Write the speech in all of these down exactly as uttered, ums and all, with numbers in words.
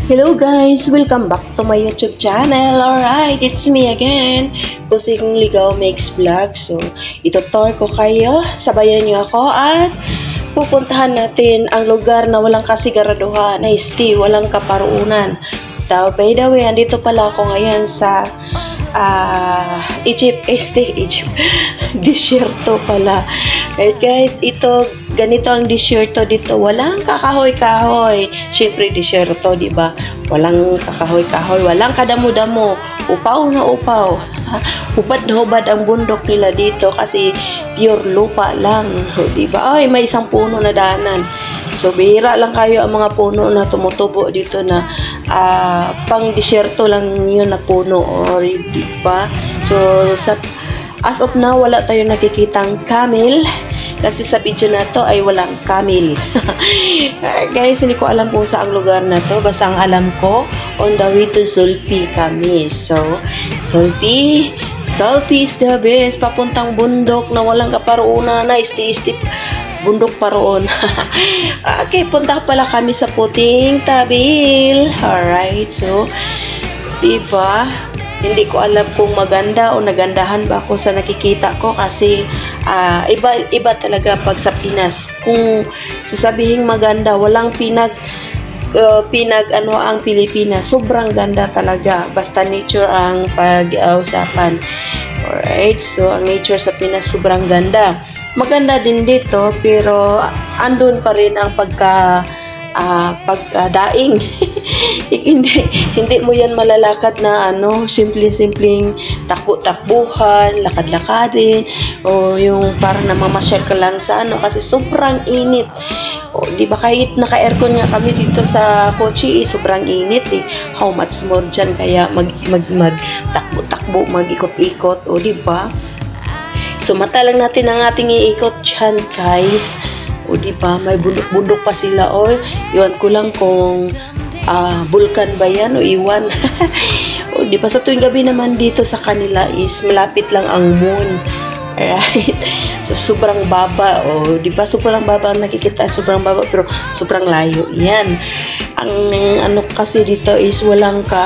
Hello guys! Welcome back to my YouTube channel. Alright, it's me again, Pusing Ligaw Makes Vlog. So, itutor ko kayo, sabayan niyo ako at pupuntahan natin ang lugar na walang kasiguraduhan, na stay, walang kaparuunan. So, by the way, andito pala ako ngayon sa uh, Egypt, este, Egypt, disyerto pala. Right guys, ito, ganito ang disyerto dito. Walang kakahoy-kahoy. Siyempre, disyerto, di ba? Walang kakahoy-kahoy. Walang kadamo-damo. Upaw na upaw. Hubad na hubad ang bundok nila dito kasi pure lupa lang. Di ba? Ay, may isang puno na daanan. So, bihira lang kayo ang mga puno na tumutubo dito na uh, pang disyerto lang yun na puno. Or, di ba? So, sa as of now, wala tayong nakikitang camel. Kasi sa video na to ay walang camel. Guys, hindi ko alam kung saan lugar na to. Basta ang alam ko, on the way to Sulpi kami. So, Sulpi, Sulpi is the best. Papuntang bundok na walang kaparuunan na isti-isti bundok pa roon. Okay, punta pala kami sa Puting Tabil. Alright, so, diba? Hindi ko alam kung maganda o nagandahan ba ako sa nakikita ko kasi uh, iba, iba talaga pag sa Pinas. Kung sasabihin maganda, walang pinag uh, pinag ano ang Pilipinas. Sobrang ganda talaga. Basta nature ang pag-uusapan. Alright, so ang nature sa Pinas sobrang ganda. Maganda din dito pero andun pa rin ang pagka uh, pagkadaing. hindi hindi mo yan malalakad na ano, simple-simpleng takbo-takbuhan, lakad-lakadin o yung parang namamasyal ka lang sa ano kasi sobrang init. O di ba kahit naka-aircon nga kami dito sa kotse, eh, sobrang init eh. How much more dyan kaya mag mag, mag takbo-takbo, mag-ikot-ikot, o di ba? So mata lang natin ang ating iikot dyan, guys. O di ba, may bundok-bundok pa sila. O, iwan ko lang kung uh, vulkan ba yan o iwan. O di ba, sa tuwing gabi naman dito sa kanila is malapit lang ang moon. Alright? So, sobrang baba. O, di ba, sobrang baba ang nakikita. Sobrang baba, pero sobrang layo. Yan. Ang ano kasi dito is walang ka...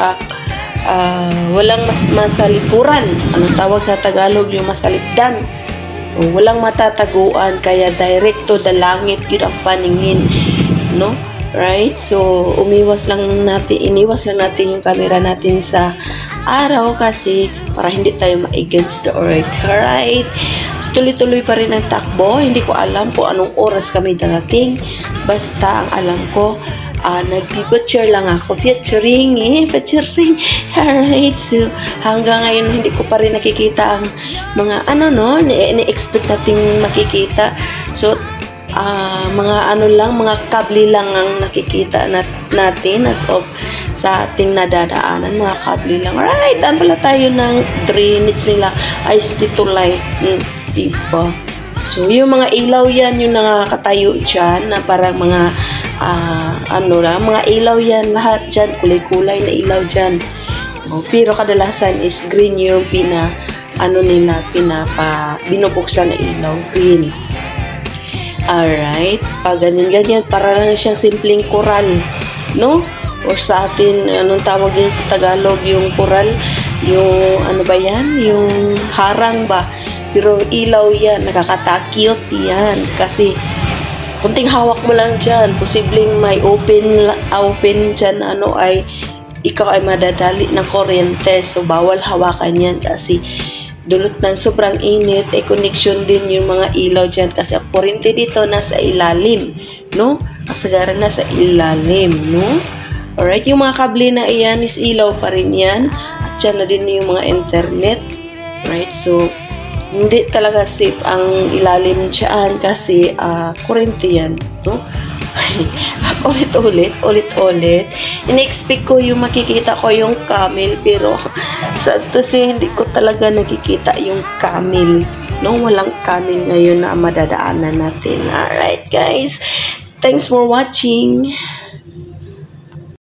Uh, walang mas masalipuran. Anong tawag sa Tagalog? Yung masalipdan. O, walang matataguan kaya direct to the langit yun ang paningin, no? Right? So, umiwas lang natin, iniwas lang natin yung camera natin sa araw kasi para hindi tayo ma-against the earth. Alright? Tuloy-tuloy pa rin ang takbo. Hindi ko alam kung anong oras kami darating. Basta ang alam ko, Uh, nag-picture lang ako. Featuring eh. Featuring. Alright. So, hanggang ngayon, hindi ko pa rin nakikita ang mga ano, no? Ni-expect nating makikita. So, uh, mga ano lang, mga kabli lang ang nakikita nat natin as of sa ating nadadaanan. Mga kabli lang. Alright. Ano pala tayo ng drainage nila? Ice to light. Hmm, diba? So, yung mga ilaw yan, yung nakakatayo dyan, na parang mga Uh, ano lang, mga ilaw yan lahat dyan, kulay-kulay na ilaw dyan. Oh, pero kadalasan is green yung pina ano nila, pinapa binubuksan na ilaw, green. Alright, pag ganyan-ganyan para lang siyang simpleng koral, no? Or sa atin, anong tawag yun sa Tagalog, yung koral, yung ano ba yan, yung harang ba, pero ilaw yan, nakakatakyot yan kasi kunting hawak mo lang dyan, posibleng may open, open dyan, ano ay, ikaw ay madadali ng kuryente. So, bawal hawakan yan kasi dulot ng sobrang init, eh, connection din yung mga ilaw dyan kasi ang kuryente dito nasa ilalim, no? Kasagaran nasa ilalim, no? Alright, yung mga kable na iyan is ilaw pa rin yan. At dyan na din yung mga internet. Right, so, hindi talaga safe ang ilalim dyan kasi uh, kurente yan, no? Ulit-ulit, ulit-ulit. In-expect ko yung makikita ko yung camel pero sa kasi hindi ko talaga nakikita yung camel, no? Walang camel ngayon na madadaanan natin. Alright guys, thanks for watching.